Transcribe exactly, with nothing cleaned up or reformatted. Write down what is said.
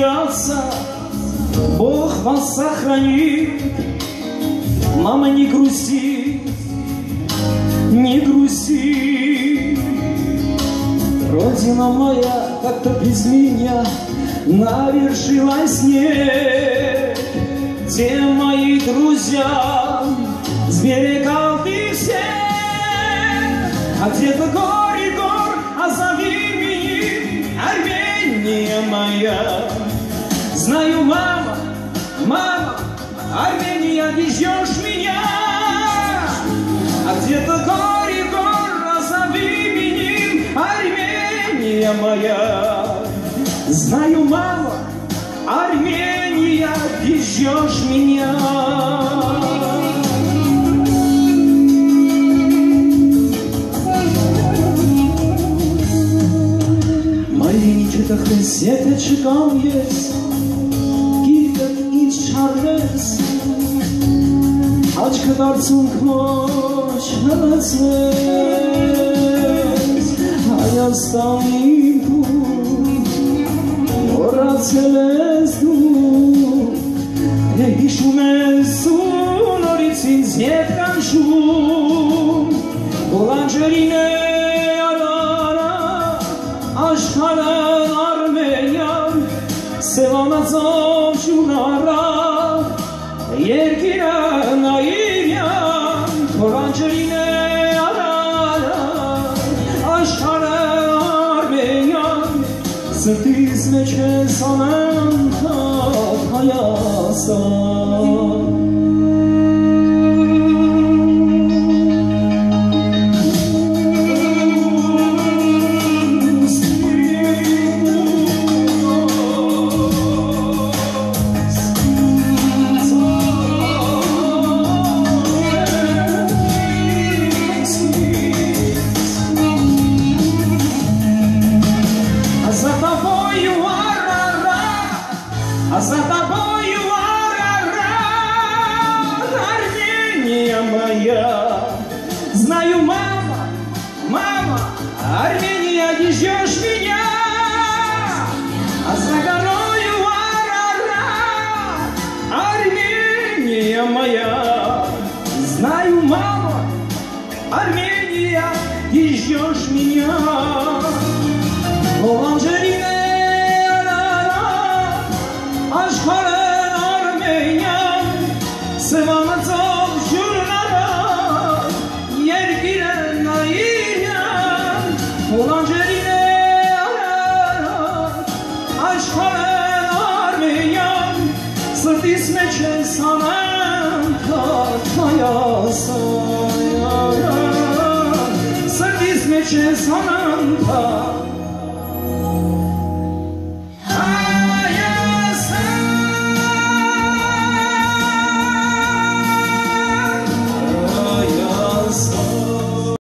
смеяться, Бог вас сохранит. Мама, не грусти, не грусти. Родина моя как-то без меня навершилась нет. Где мои друзья, сберегал ты все, а где-то горе гор, а зови меня, Армения моя. Знаю, мама, мама, Армения, ты ждешь меня, а где-то горе гор, а зови меня, Армения моя. Знаю, мама, Армения, ты ждешь меня. Մայրենիքդ ախես, եթե չկամ ես, գիրկդ ինձ չարվես, աչքդ արցունք ոչ հլացվես, Հայաստանին դու, մոռացել ես դու, թե հիշում ես ու նորից ինձ ետ կանչում, Գոլանջերին է Աշխարհն Արմենիան, Սևանացով ջունարա, երկիրը նայիրյան, Գոլանջերին է Աշխարհն Արմենիան, Սրտիս մեջ ես անընդհատ Հայաստան. А за тобою Арарат, Армения моя. Знаю, мама, мама, Армения, ты ждешь меня, а за горою Арарат, Армения моя. Знаю, мама, Армения, ты ждешь меня. Голанджерин Աշխարհն Արմենիան, Սևանացով ջուրնարա, երկիրը նայիրյան, Գոլանջերին է Արարատ, Աշխարհն Արմենիան, Սրտիս մեջ ես անընդհատ Հայաստան, Սրտիս մեջ ես անընդհատ